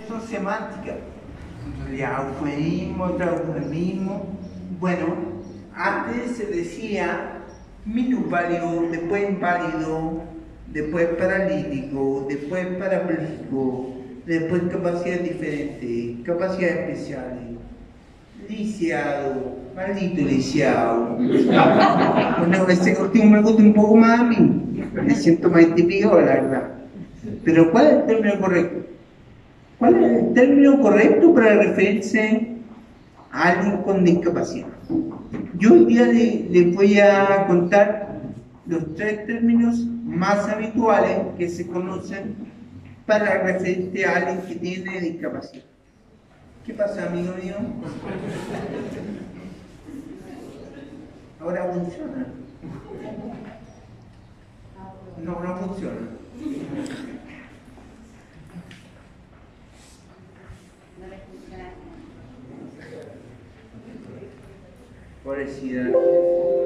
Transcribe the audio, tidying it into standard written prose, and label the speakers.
Speaker 1: son semánticas. En realidad, eufemismo, eufemismo. Bueno, antes se decía minusválido, después inválido, después paralítico, después parapléjico, después capacidades diferentes, capacidades especiales, lisiado, maldito lisiado. Bueno, ese último me gusta un poco más a mí, me siento más típico, la verdad. Pero ¿cuál es el término correcto? ¿Cuál es el término correcto para referirse a alguien con discapacidad? Yo hoy día les voy a contar los 3 términos más habituales que se conocen para referirse a alguien que tiene discapacidad. ¿Qué pasa, amigo mío? Ahora funciona. No funciona. Pobrecida.